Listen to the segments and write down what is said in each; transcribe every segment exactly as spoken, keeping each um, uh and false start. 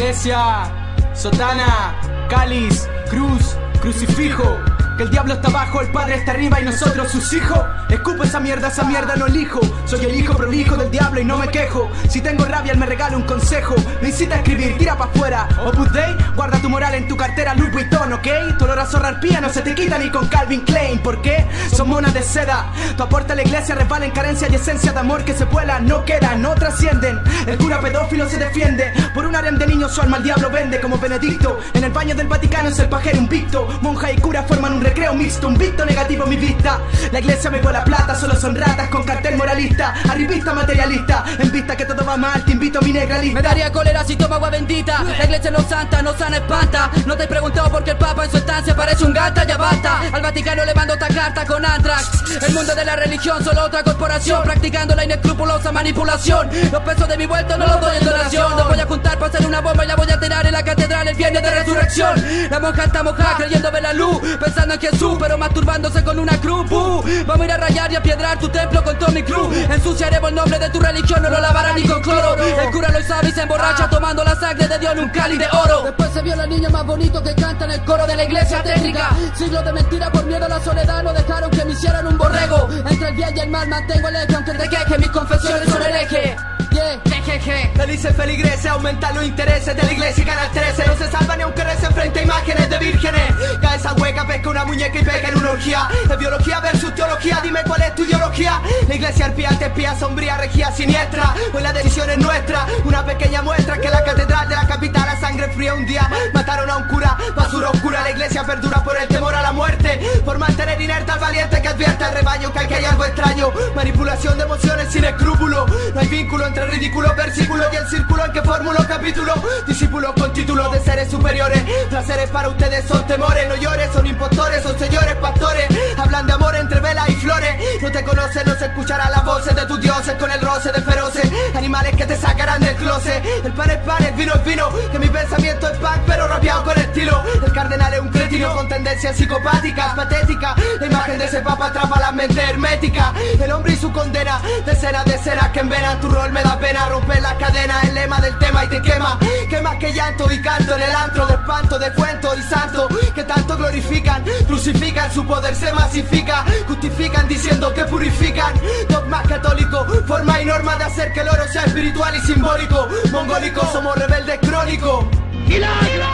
iglesia, sotana, cáliz, cruz, crucifijo. Que el diablo está abajo, el padre está arriba y nosotros sus hijos. Escupo esa mierda, esa mierda no elijo. Soy el hijo prolijo del diablo y no me quejo. Si tengo rabia él me regala un consejo. Me incita a escribir, tira pa' afuera. Opus Dei, guarda tu moral en tu cartera, Louis Vuitton, ¿ok? Tu olor a zorra arpía no se te quita ni con Calvin Klein. ¿Por qué? Son monas de seda. Tu aporte a la iglesia resbala en carencia y esencia de amor que se vuela. No quedan, no trascienden. El cura pedófilo se defiende. Por un harem de niños su alma al diablo vende como Benedicto. En el baño del Vaticano es el pajero invicto. Monja y cura forman un recreo mixto, un visto negativo mi vista. La iglesia me la plata, solo son ratas con cartel moralista. Arribista materialista, en vista que todo va mal, te invito a mi negra lista. Me daría cólera si tomo agua bendita. La iglesia no santa, no sana, espanta. No te he preguntado por qué el papa en su estancia parece un gata, ya basta. Al Vaticano le mando esta carta con Antrax. El mundo de la religión, solo otra corporación practicando la inescrupulosa manipulación. Los pesos de mi vuelto no los doy en donación. Los voy a juntar para hacer una bomba y la voy a tirar en la catedral el viernes de resurrección. La monja está mojada creyendo ver la luz, pensando en Jesús pero masturbándose con una cruz. uh, Vamos a ir a rayar y a piedrar tu templo con todo mi cruz. Ensuciaremos el nombre de tu religión, no lo lavará ni con cloro. El cura lo sabe y se emborracha tomando la sangre de Dios en un cáliz de oro. Después se vio la niña más bonito que canta en el coro de la iglesia tétrica. Siglos de mentira por miedo a la soledad no dejaron que me hicieran un borrego. Entre el bien y el mal mantengo el eje, aunque te queje, mis confesiones son el eje. Yeah. Felices feligreses, aumentan los intereses de la iglesia y Canal trece. No se salva ni aunque recen frente a imágenes de vírgenes. Cae esa hueca, pesca una muñeca y pega en una orgía. Es biología versus teología, dime cuál es tu ideología. La iglesia arpiante, espía, sombría, regía siniestra. Pues la decisión es nuestra, una pequeña muestra que la catedral de la capital a sangre fría un día mataron a un cura, basura oscura. La iglesia perdura por el temor a la muerte, por mantener inerte al valiente que advierte al rebaño que aquí hay algo extraño. Manipulación de emociones sin escrúpulo. No hay vínculo entre ridículo, versículo y el círculo en que formulo capítulo. Discípulos con títulos de seres superiores. Placeres para ustedes son temores. No llores, son impostores, son señores pastores. Hablan de amor entre velas y flores. No te conocen, no se escuchará las voces de tus dioses con el roce de feroces animales que te sacarán del closet. El pan es pan, el vino es vino. Que mi pensamiento es pan, pero rapeado con estilo. El cardenal es un cretino con tendencias psicopáticas, patéticas. La imagen de ese papa atrapa la mente hermética. El hombre y su condena, decenas de ceras que envenan tu rol. Me da pena romper las cadenas, el lema del tema y te quema. Que más que llanto y canto en el antro de espanto, de cuento y santo que tanto glorifican, crucifican, su poder se masifica, justifican diciendo que purifican. Dogmas católicos, forma y norma de hacer que el oro sea espiritual y simbólico. Mongólicos, somos rebeldes crónicos. ¡Milagro!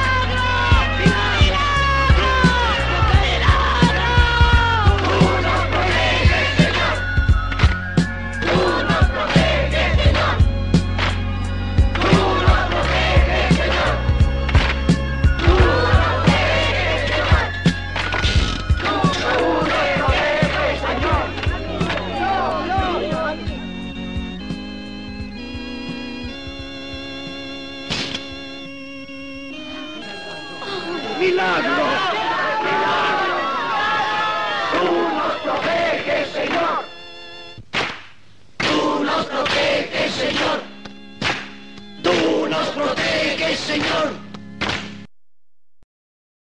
¡Milagro! ¡Milagro! ¡Tú nos proteges, Señor! ¡Tú nos proteges, Señor! ¡Tú nos proteges, Señor!